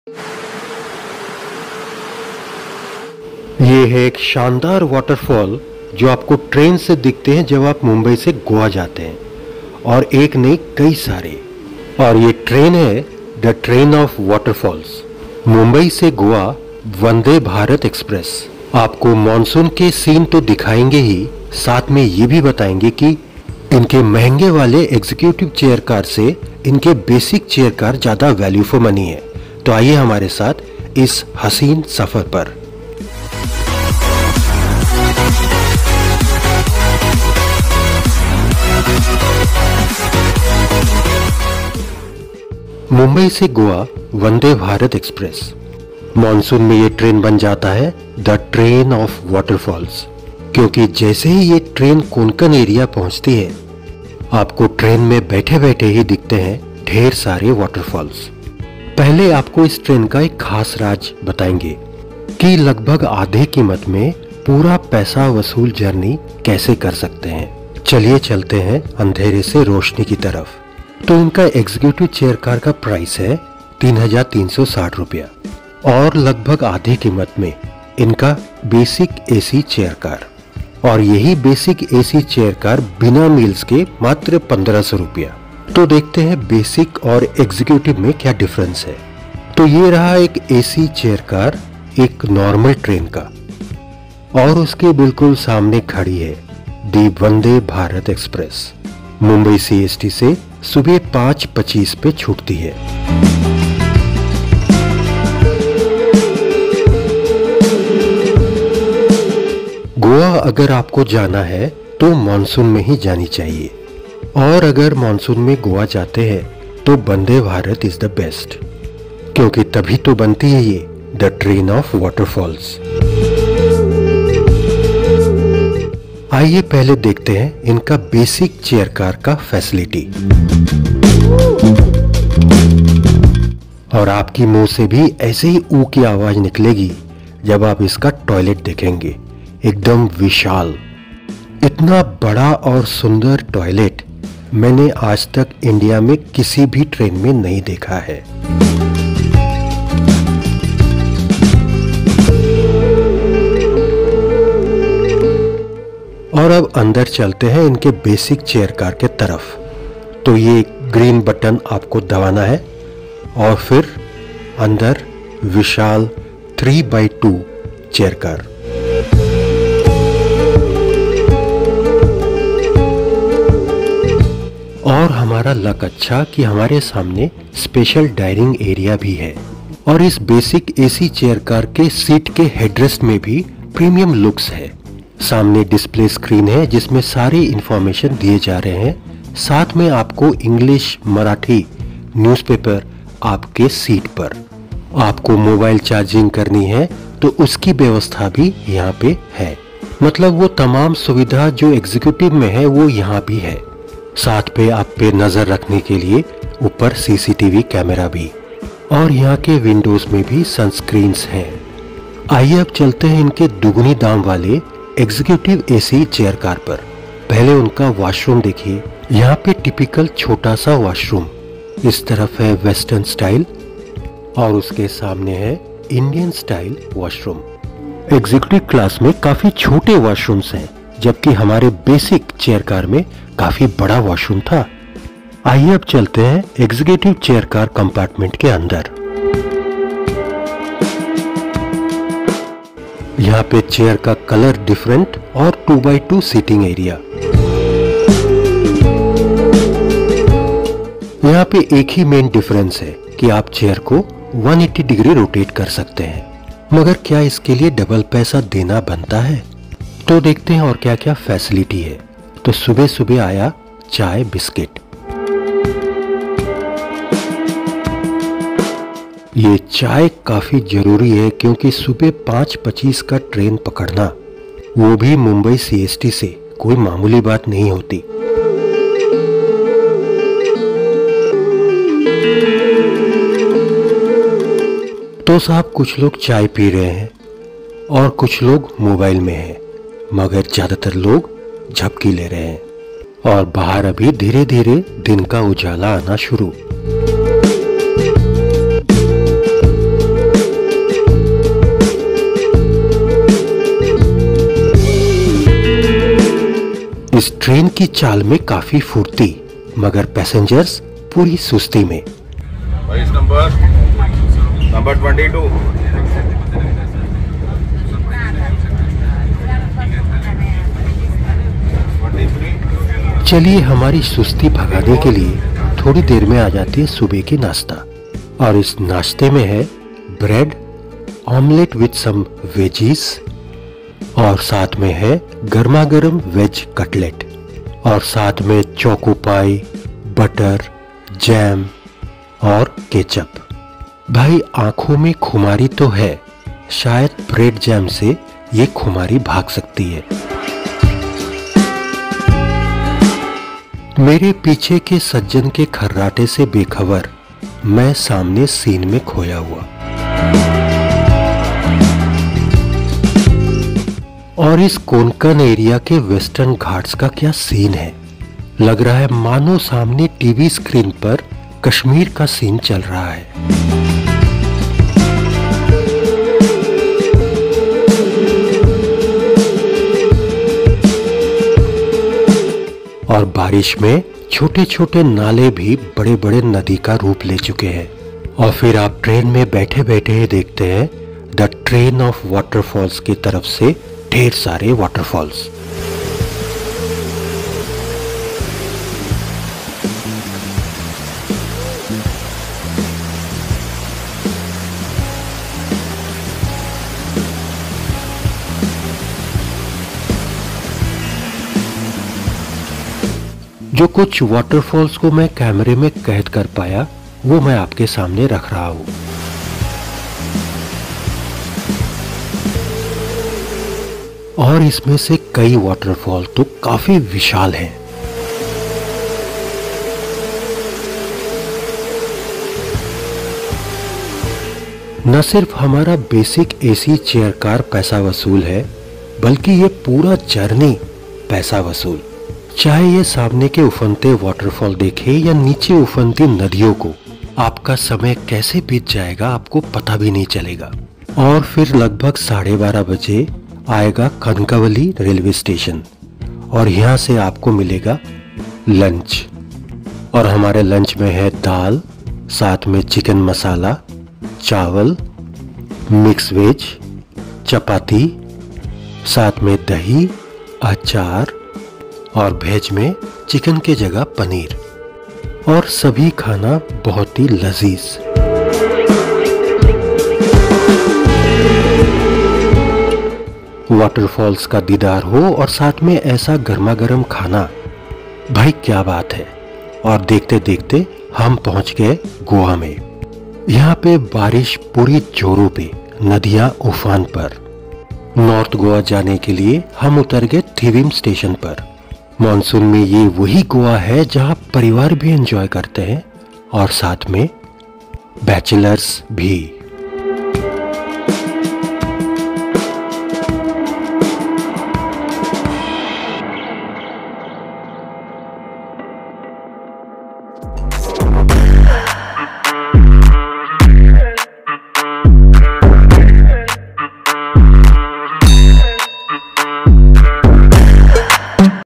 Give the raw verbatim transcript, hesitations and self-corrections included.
ये है एक शानदार वाटरफॉल जो आपको ट्रेन से दिखते हैं जब आप मुंबई से गोवा जाते हैं, और एक नहीं कई सारे। और ये ट्रेन है the train of waterfalls, Mumbai से गोवा वंदे भारत एक्सप्रेस। आपको मॉनसून के सीन तो दिखाएंगे ही, साथ में ये भी बताएंगे कि इनके महंगे वाले एग्जीक्यूटिव चेयर कार से इनके बेसिक चेयर कार ज्यादा वैल्यू फॉर मनी है। तो आइए हमारे साथ इस हसीन सफर पर। मुंबई से गोवा वंदे भारत एक्सप्रेस। मॉनसून में ये ट्रेन बन जाता है द ट्रेन ऑफ वाटरफॉल्स, क्योंकि जैसे ही ये ट्रेन कोंकण एरिया पहुंचती है आपको ट्रेन में बैठे बैठे ही दिखते हैं ढेर सारे वाटरफॉल्स। पहले आपको इस ट्रेन का एक खास राज बताएंगे कि लगभग आधे कीमत में पूरा पैसा वसूल जर्नी कैसे कर सकते हैं। चलिए चलते हैं अंधेरे से रोशनी की तरफ। तो इनका एग्जीक्यूटिव चेयर कार का प्राइस है तीन हजार तीन सौ साठ रुपया, और लगभग आधी कीमत में इनका बेसिक एसी चेयर कार, और यही बेसिक एसी चेयर कार बिना मील्स के मात्र पंद्रह सौ रुपया। तो देखते हैं बेसिक और एग्जीक्यूटिव में क्या डिफरेंस है। तो ये रहा एक एसी चेयर कार एक नॉर्मल ट्रेन का, और उसके बिल्कुल सामने खड़ी है the Vande Bharat express. Mumbai CST से सुबह पाँच पच्चीस पे छूटती है। गोवा अगर आपको जाना है तो मॉनसून में ही जानी चाहिए, और अगर मॉनसून में गोवा जाते हैं तो Vande Bharat is the best, क्योंकि तभी तो बनती है ये द ट्रेन ऑफ वाटरफॉल्स। आइए पहले देखते हैं इनका बेसिक चेयर कार का फैसिलिटी। और आपकी मुंह से भी ऐसे ही ऊ की आवाज निकलेगी जब आप इसका टॉयलेट देखेंगे। एकदम विशाल, इतना बड़ा और सुंदर टॉयलेट मैंने आज तक इंडिया में किसी भी ट्रेन में नहीं देखा है। और अब अंदर चलते हैं इनके बेसिक चेयर कार के तरफ। तो ये ग्रीन बटन आपको दबाना है, और फिर अंदर विशाल three by two chair car. और हमारा लक अच्छा कि हमारे सामने स्पेशल डाइनिंग एरिया भी है, और इस बेसिक एसी चेयर कार के सीट के हेडरेस्ट में भी प्रीमियम लुक्स है। सामने डिस्प्ले स्क्रीन है जिसमें सारी इंफॉर्मेशन दिए जा रहे हैं, साथ में आपको इंग्लिश मराठी न्यूज़पेपर आपके सीट पर। आपको मोबाइल चार्जिंग करनी है तो उसकी व्यवस्था भी यहाँ पे है। मतलब वो तमाम सुविधा जो एग्जीक्यूटिव में है वो यहाँ भी है। साथ पे आप पे नजर रखने के लिए ऊपर सीसीटीवी कैमरा भी, और यहाँ के विंडोज में भी सनस्क्रीन्स हैं। आइए अब चलते हैं इनके दुगुनी दाम वाले एग्जीक्यूटिव एसी चेयर कार पर। पहले उनका वॉशरूम देखिए। यहाँ पे टिपिकल छोटा सा वॉशरूम, इस तरफ है वेस्टर्न स्टाइल और उसके सामने है Indian style washroom. Executive class में काफी छोटे वॉशरूम्स हैं, जबकि हमारे बेसिक चेयर कार में काफी बड़ा वॉशरूम था। आइए अब चलते हैं एग्जीक्यूटिव चेयर कार कंपार्टमेंट के अंदर। यहाँ पे चेयर का कलर डिफरेंट और two by two seating area. यहाँ पे एक ही मेन डिफरेंस है कि आप चेयर को एक सौ अस्सी डिग्री रोटेट कर सकते हैं, मगर क्या इसके लिए डबल पैसा देना बनता है? तो देखते हैं और क्या क्या फैसिलिटी है। तो सुबह सुबह आया चाय बिस्किट। ये चाय काफी जरूरी है, क्योंकि सुबह पाँच पच्चीस का ट्रेन पकड़ना, वो भी मुंबई सीएसटी से, कोई मामूली बात नहीं होती। तो साहब कुछ लोग चाय पी रहे हैं और कुछ लोग मोबाइल में हैं, मगर ज्यादातर लोग झपकी ले रहे हैं, और बाहर अभी धीरे धीरे दिन का उजाला आना शुरू। इस ट्रेन की चाल में काफी फुर्ती, मगर पैसेंजर्स पूरी सुस्ती में। बाईस नंबर नंबर बाईस। चलिए हमारी सुस्ती भगाने के लिए थोड़ी देर में आ जाती है सुबह की नाश्ता, और इस नाश्ते में है bread omelette with some veggies, और साथ में है गर्मा गर्म वेज कटलेट, और साथ में चोको पाई, बटर, जैम और केचप। भाई आंखों में खुमारी तो है, शायद ब्रेड जैम से ये खुमारी भाग सकती है। मेरे पीछे के सज्जन के खर्राटे से बेखबर मैं सामने सीन में खोया हुआ, और इस कोंकण एरिया के वेस्टर्न घाट्स का क्या सीन है। लग रहा है मानो सामने टीवी स्क्रीन पर कश्मीर का सीन चल रहा है। और बारिश में छोटे छोटे नाले भी बड़े बड़े नदी का रूप ले चुके हैं। और फिर आप ट्रेन में बैठे बैठे ही देखते हैं द ट्रेन ऑफ वाटरफॉल्स की तरफ से ढेर सारे वाटरफॉल्स। जो कुछ वाटरफॉल्स को मैं कैमरे में कैद कर पाया वो मैं आपके सामने रख रहा हूं। और इसमें से कई वाटरफॉल तो काफी विशाल हैं। न सिर्फ हमारा बेसिक एसी चेयर कार पैसा वसूल है, बल्कि ये पूरा जर्नी पैसा वसूल। चाहे ये सामने के उफनते वाटरफॉल देखे या नीचे उफनती नदियों को, आपका समय कैसे बीत जाएगा आपको पता भी नहीं चलेगा। और फिर लगभग साढ़े बारह बजे आएगा कनकावली रेलवे स्टेशन, और यहाँ से आपको मिलेगा लंच। और हमारे लंच में है दाल, साथ में चिकन मसाला, चावल, मिक्स वेज, चपाती, साथ में दही, अचार, और वेज में चिकन के जगह पनीर, और सभी खाना बहुत ही लजीज। वाटरफॉल्स का दीदार हो और साथ में ऐसा गर्मा गर्म खाना, भाई क्या बात है। और देखते देखते हम पहुंच गए गोवा में। यहाँ पे बारिश पूरी जोरों पे, नदियां उफान पर। नॉर्थ गोवा जाने के लिए हम उतर गए थिविम स्टेशन पर। मॉनसून में ये वही गोवा है जहां परिवार भी एंजॉय करते हैं और साथ में बैचलर्स भी।